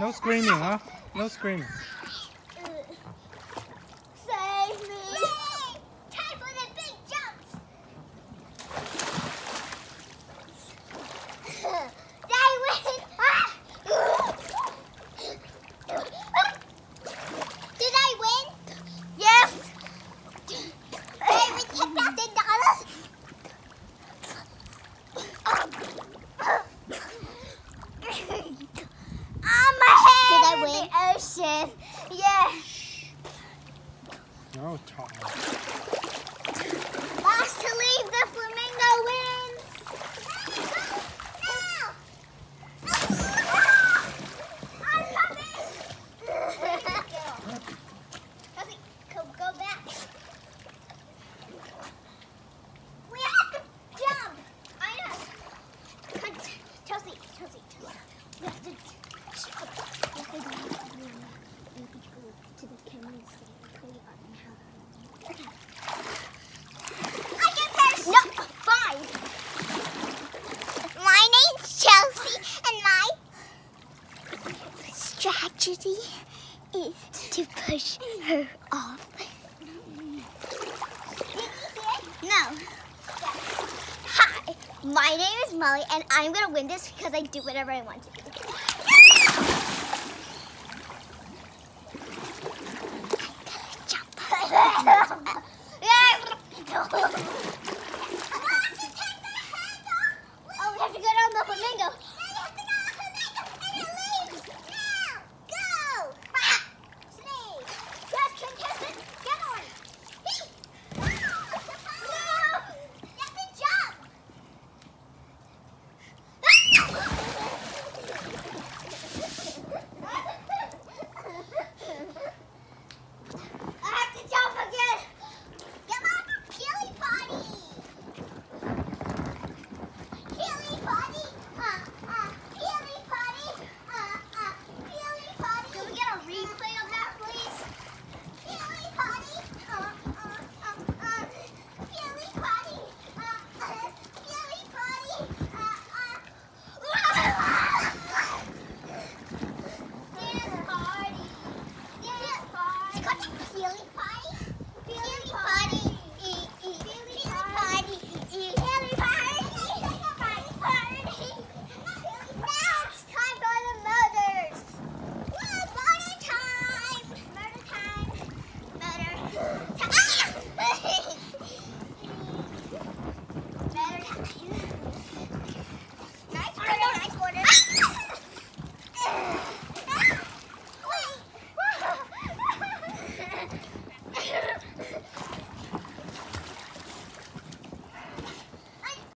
No screaming, huh? No screaming. Save me! Time for the big jumps! Did I win? Did I win? Yes! Did I win $10,000? On my head! Did I win? The ocean. Yeah. No talk. Last to leave, the flamingo wins. No! I'm coming. Chelsea, go back. We have to jump. I know. Come, Chelsea. We have to jump. To the camera and say, play on how. Okay. I get first. No, fine. My name's Chelsea, and my strategy is to push her off. No. Hi, my name is Molly, and I'm gonna win this because I do whatever I want to do. Yeah.